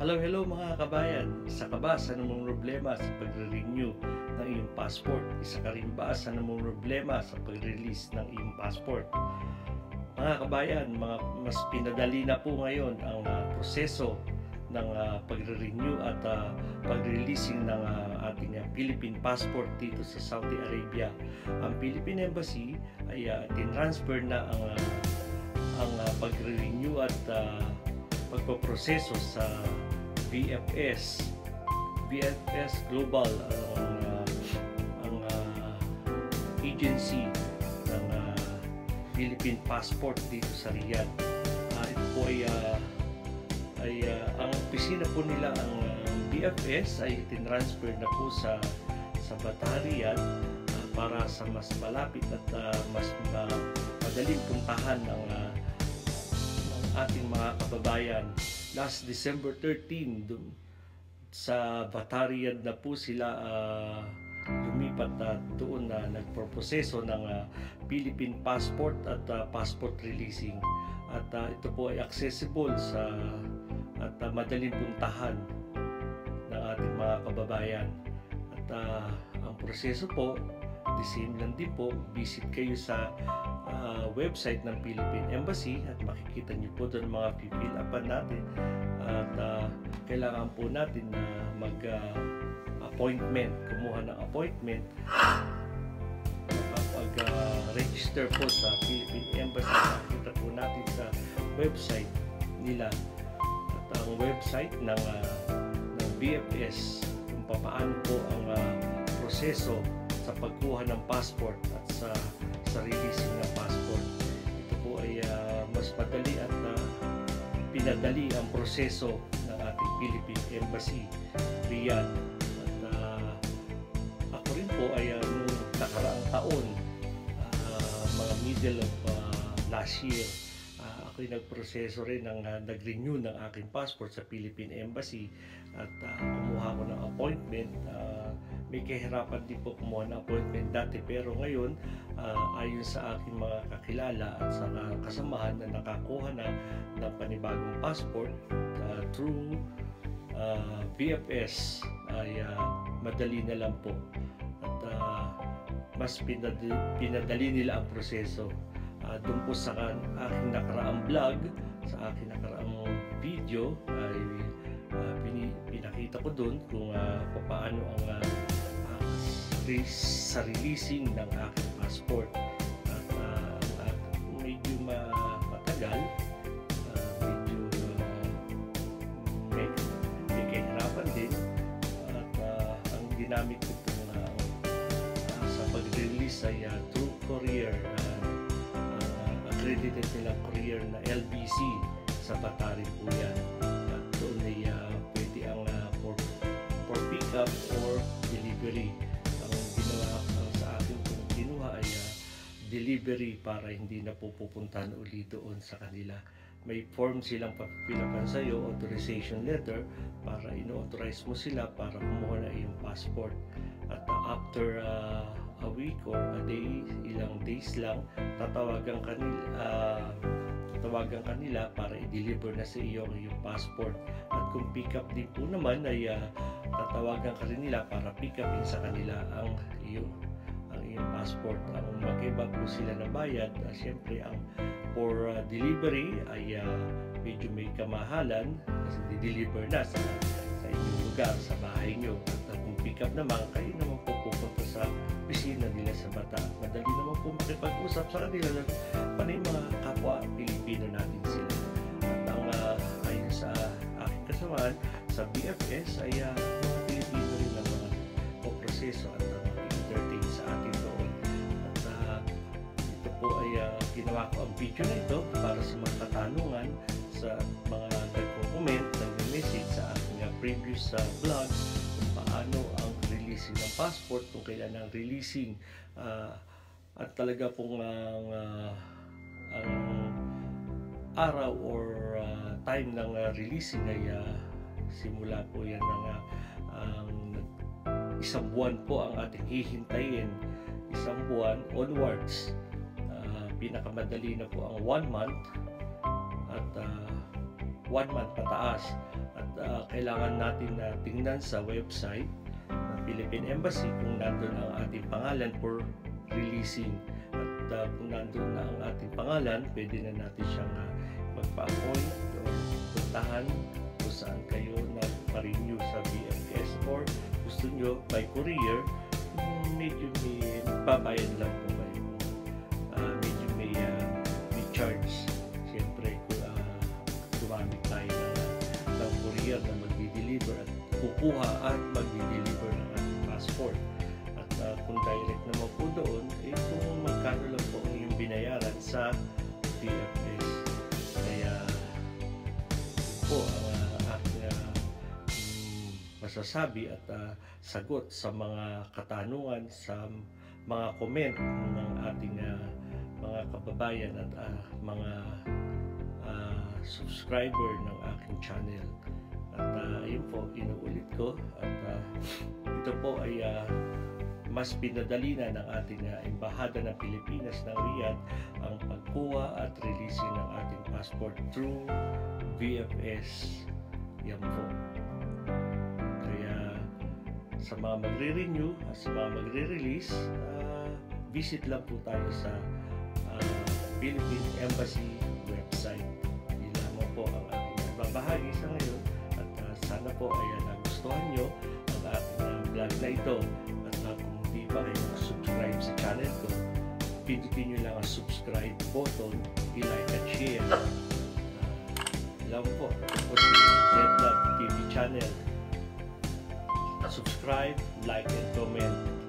Hello mga kabayan. Isa ka ba sa namang problema sa pagre-renew ng iyong passport? Isa ka rin ba sa namang problema sa pag-release ng iyong passport? Mga kabayan, mas pinadali na po ngayon ang proseso ng pagre-renew at pag-releasing ng ating Philippine passport dito sa Saudi Arabia. Ang Philippine Embassy ay tinransfer na ang pagre-renew at pagpaproseso sa Vfs Global, ang agency ng Philippine passport dito sa Riyadh. Ito po ay ang opisina po nila, ang Vfs ay tinransfer na po sa Riyadh para sa mas malapit at mas madaling puntahan ng ating mga kababayan. Last December 13 sa Riyadh na po sila lumipat at doon na nagproproseso ng Philippine passport at passport releasing. At ito po ay accessible at madaling puntahan ng ating mga kababayan. At ang proseso po, the same lang din po. Visit kayo sa website ng Philippine Embassy at makikita niyo po doon mga fill upan natin, at kailangan po natin na mag-appointment, kumuha ng appointment, mag-register po sa Philippine Embassy. Makikita po natin sa website nila, at ang website ng Vfs kung paano po ang proseso sa pagkuha ng passport at sa releasing ng passport. Ito po ay mas madali at pinadali ang proseso ng ating Philippine Embassy Riyadh. At ako rin po ay noong nakaraang taon, mga middle of last year, ako'y nagproseso rin nag-renew ng aking passport sa Philippine Embassy at kumuha ko ng appointment. May kahirapan din po kumuha ng appointment dati, pero ngayon ayon sa aking mga kakilala at sa kasamahan na nakakuha na ng panibagong passport through Vfs, ay madali na lang po at mas pinadali nila ang proseso. Doon po sa aking nakaraang vlog, sa aking nakaraang video, ay pinakita ko doon kung paano ang sa releasing ng aking passport. At medyo matagal, medyo may kahirapan din, at ang ginamit ko po sa pag-release ay through courier, accredited nilang courier na LBC sa Batari po yan. At doon ay pwede ang for pick-up or delivery. Ang ginawa sa akin kung kinuha ay delivery para hindi na pupuntahan ulit doon sa kanila. May form silang papilapan sa iyo, authorization letter, para ino-authorize mo sila para kumuha na iyong passport. At after a week or a day, ilang days lang, tatawagan kanila para i-deliver na sa iyo ang iyong passport. At kung pick up din po naman ay tatawagan ka rin nila para pick upin sa kanila ang iyong passport. Ang magkaiba po sila na bayad, siyempre ang for delivery ay medyo may kamahalan kasi di-deliver na sa inyong lugar, sa bahay nyo. At kung pick up naman, kayo naman po pupunta sa opisina nila sa Bata. Madali naman po makipag-usap sa kanila, panay mga kapwa Pilipino natin sila. At ang ayon sa aking kasamaan sa Vfs ay mga Pilipino rin ang mga proseso at entertain sa atin doon. At ito po ay ginawa ko ang video na ito para sa mga katanungan, sa mga nag-comment, nag-message sa aking previous vlog kung paano ang releasing ng passport, kung kailan ang releasing, at talaga pong ang araw or time ng releasing ay simula po yan ng isang buwan po ang ating hihintayin. Isang buwan onwards, pinakamadali na po ang 1 month, at 1 month pataas. At kailangan natin na tingnan sa website ng Philippine Embassy kung nandun ang ating pangalan for releasing. At kung nandun na ang ating pangalan, pwede na natin siyang magpa-appoint o puntahan kung saan kayo nagpa-renew sa VFS, or gusto nyo by courier, medyo may magbabayad lang po kayo. Medyo may charge. Siyempre, gumamit tayo ng courier na magdi-deliver at kukuha at magdi-deliver ng ating passport. At kung direct naman po doon, kung magkano lang po yung binayaran sa VFS. Kaya po ang aking masasabi at sagot sa mga katanungan, sa mga comment ng ating mga kababayan at mga subscriber ng aking channel. At yun po, inuulit ko, at ito po ay mas pinadali na ng ating Embahada ng Pilipinas ng Riyadh ang pagkuha at releasing ng ating passport through VFS. Yan po. Kaya sa mga magre-renew at sa mga magre-release, visit lang po tayo sa Philippine Embassy website. Hindi lamang po ang ating babahagi sa ngayon, at sana po ay nagustuhan nyo ang ating vlog na ito. At kung hindi pa kayo subscribe sa channel ko, pindutin nyo lang ang subscribe button, i-like at share. Lang po, ito si Vlog TV channel. Subscribe, like, and comment.